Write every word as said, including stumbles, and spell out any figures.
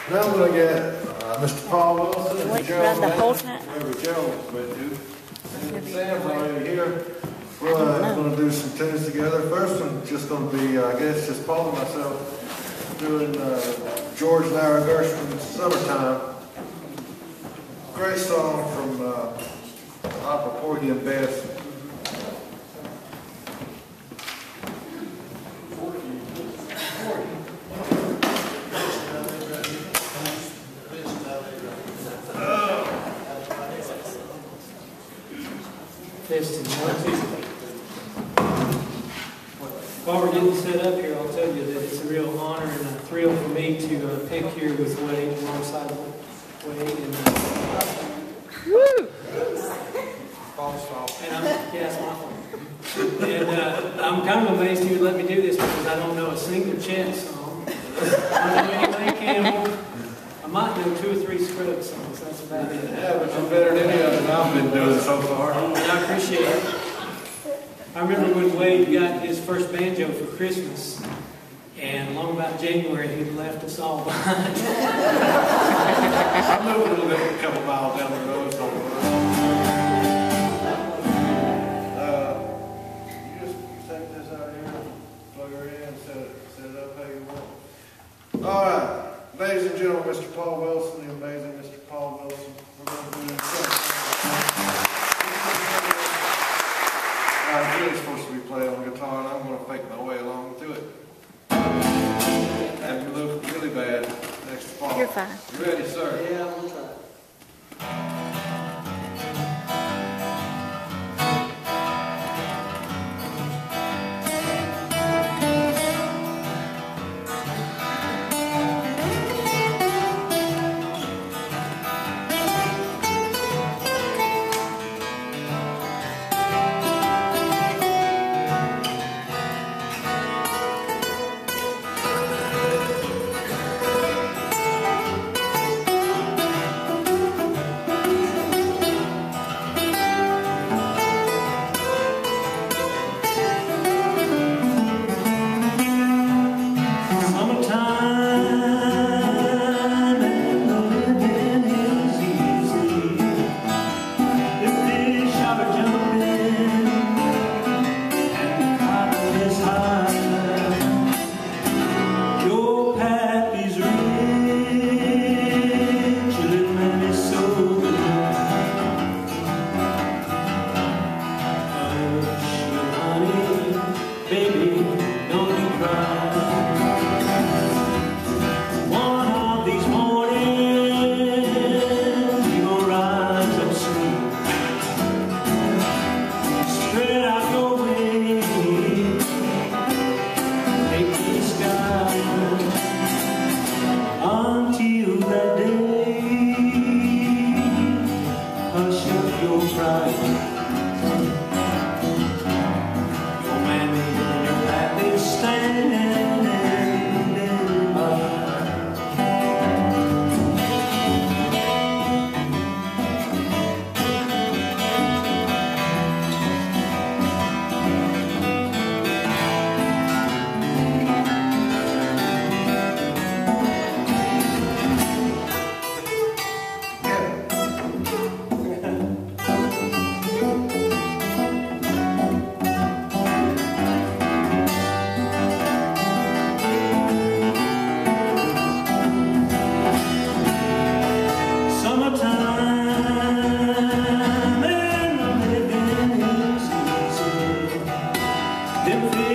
Now I'm going to get uh, Mister Paul Wilson and Wait, Gerald the whole Nation, time? whoever Gerald's been to. And Sam's already here. We're uh, going to do some tunes together. First one's just going to be, uh, I guess, just Paul and myself doing uh, George and Ira Gershwin's Summertime. Great song from uh, opera Porgy and Bess. While we're getting set up here, I'll tell you that it's a real honor and a thrill for me to uh, pick here with Wayde, alongside Wayde. And, uh, Woo! And I'm, yeah, it's my fault. And uh, I'm kind of amazed you would let me do this because I don't know a single Chet song. I don't know any Campbell. I might know two or three Scruggs songs. That's about it. Yeah, but you're better than any of them I've been doing so far. I appreciate it. I remember when Wayde got his first banjo for Christmas, and long about January, he left us all behind. I moved a little bit, a couple miles down the road. So, uh, you just take this out here, plug her in, set it, set it up how you want. All right, ladies and gentlemen, Mister Paul Wilson, the amazing Mister Paul Wilson. We're going to do this. I'm really supposed to be playing on guitar, and I'm going to fake my way along to it. And we look really bad next fall. You're fine. You ready, sir? Yeah, I'm going to try. Them